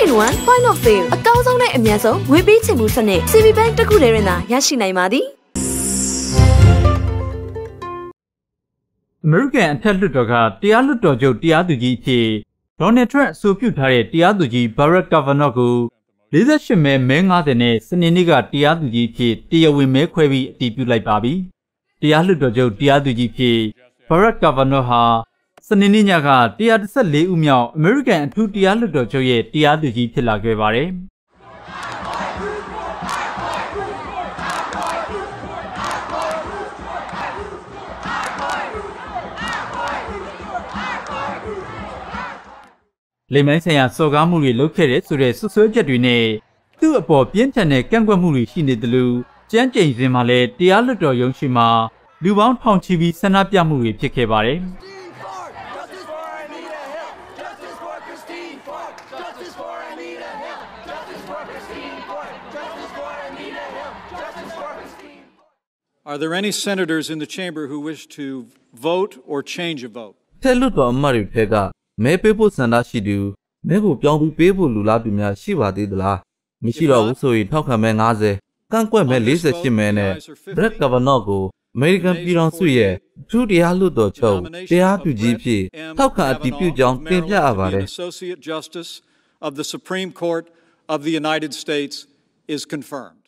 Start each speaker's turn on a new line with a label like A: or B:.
A: 2-in-1 point of sale အကောင်းဆုံးနဲ့အမြတ်ဆုံးငွေပေးချေမှုစနစ် CB Bank တစ်ခုတည်းရင်သာရရှိနိုင်ပါသည်
B: American အထက်လွှတ်တော်ကတရားလွှတ်တော်ချုပ်တရားသူကြီးဖြစ် Donald Trump အဆိုပြုထားတဲ့တရားသူကြီး Brett Kavanaugh ကို48မဲ50နဲ့စနေနေ့ကတရားသူကြီးဖြစ်တရားဝင်မဲခွဲပြီးအတည်ပြုလိုက်ပါပြီ။တရားလွှတ်တော်ချုပ်တရားသူကြီးဖြစ် Brett Kavanaugh ဟာစနေနေ့ညက114ဦးမြောက် American အထူးတရားလွှတ်တော်ချုပ်ရဲ့တရားသူကြီးဖြစ်လာခဲ့ပါတယ်။လိမ္မိုင်းဆိုင်ရာစော်ကားမှုတွေလုပ်ခဲ့တဲ့ဆိုတဲ့ဆွဆွဲချက်တွေနဲ့သူ့အပေါ်ပြင်းထန်တဲ့ကန့်ကွက်မှုတွေရှိနေတယ်လို့ကြမ်းကြိမ်စင်မှာလည်းတရားလွှတ်တော်ရုံးရှိမှာလူပေါင်းထောင်ချီပြီးဆန္ဒပြမှုတွေဖြစ်ခဲ့ပါတယ်
C: Are there any senators in the chamber who wish to vote or change a vote?
D: ထဲလွတ်တော်အမတ်တွေထဲကမဲပေးဖို့ဆန္ဒရှိသူမဲကိုပြောင်းပြီးပေးဖို့လူလားသူများရှိပါသေးသလားမရှိတော့ဘူးဆိုရင်ထောက်ခံမဲ50ကန့်ကွက်မဲ48မဲနဲ့ Brett Kavanaugh ကို American ပြည်ထောင်စုရဲ့ထူးတရားလွှတ်တော်ချုပ်တရားသူကြီးဖြစ်ထောက်ခံအတည်ပြုကြောင်းတင်ပြအပ်ပါတယ်
C: Associate Justice of the Supreme Court of the United States is confirmed